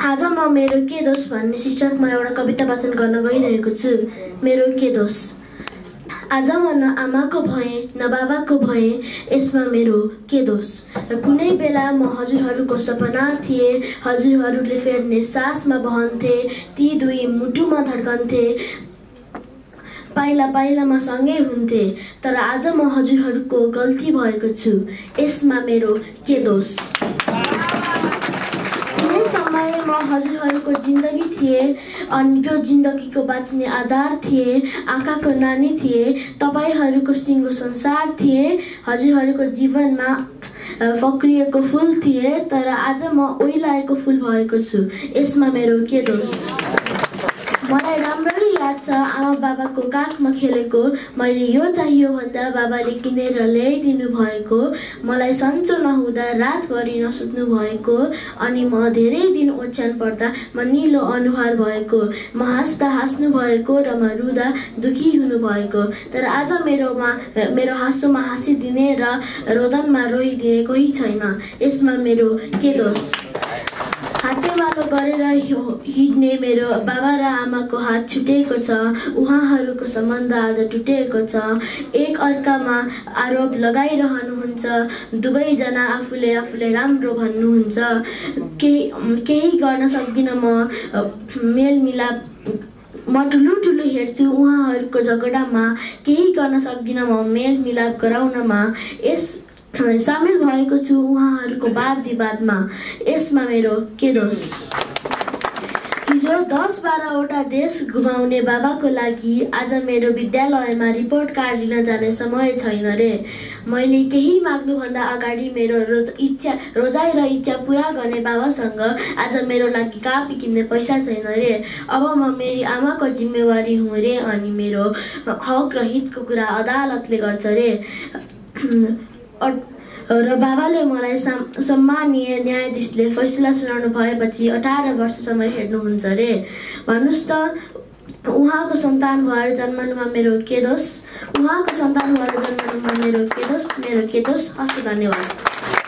आज म मेरो के दोष भन्ने शीर्षकमा एउटा कविता वाचन गर्न गइरहेको छु। मेरो के दोष। आज म न आमाको भएँ न बाबाको भएँ, यसमा मेरो के दोष। कुनै बेला म हजुरहरूको सपना थिएँ, हजुरहरूले फेर्ने सासमा बहन्थे, ती दुई मुटुमा धड्कन्थे, पाइला पाइलामा सँगै हुन्थे। तर आज म हजुरहरूको गल्ती भएको छु, यसमा मेरो के दोष। कुनै समय म हजुरहरूको जिन्दगी थिए, अनि त्यो जिन्दगीको बाँच्ने आधार थिए, आँखाको नानी थिए, तपाईहरूको सिङ्गो संसार थिए, हजुरहरूको जीवनमा फक्रिएको फुल थिए। तर आज म ओइलाएको फुल भएको छु, यसमा मेरो के दोष। मलाई राम्ररी याद छ आमा बाबाको काखमा खेलेको, मैले यो चाहियो भन्दा बाबाले किनेर ल्याइदिनु भएको, मलाई सन्चो नहुँदा रातभरि नसुत्नु भएको, अनि म धेरै दिन ओछ्यान पर्दा म निलो अनुहार भएको, म हाँस्दा हाँस्नु भएको र म रुँदा दुखी हुनु भएको। तर आज मेरो हाँसोमा हाँसिदिने र रोदनमा रोइदिने कोही छैन, यसमा मेरो के दोष। हातेमालो गरेर हिँड्ने मेरो बाबा र आमाको हात छुटेको छ, उहाँहरूको सम्बन्ध आज टुटेको छ। एक अर्कामा आरोप लगाइरहनुहुन्छ, दुवैजना आफूले राम्रो भन्नुहुन्छ। केही गर्न सक्दिनँ म मेलमिलाप, म ठुलो हेर्छु उहाँहरूको झगडामा, केही गर्न सक्दिनँ म मेलमिलाप गराउनमा, सामेल भएको छु उहाँहरूको वाद विवादमा, यसमा मेरो के दोष। हिजो 10-12 वटा देश घुमाउने बाबाको लागि आज मेरो विद्यालयमा रिपोर्ट कार्ड लिन जाने समय छैन रे। मैले केही माग्नुभन्दा अगाडि मेरो रोजाइ र इच्छा पुरा गर्ने बाबासँग आज मेरो लागि कापी किन्ने पैसा छैन रे। अब म मेरी आमाको जिम्मेवारी हुँ रे, अनि मेरो हक र हितको कुरा अदालतले गर्छ रे। र बाबाले मलाई सम्मानीय न्यायाधीशले फैसला सुनाउनु भएपछि 18 वर्षसम्म हेर्नुहुन्छ रे। भन्नुहोस् त, उहाँको सन्तान भएर जन्मनुमा मेरो के दोष। उहाँको सन्तान भएर जन्मनुमा मेरो के दोष। मेरो के दोष। हस्त धन्यवाद।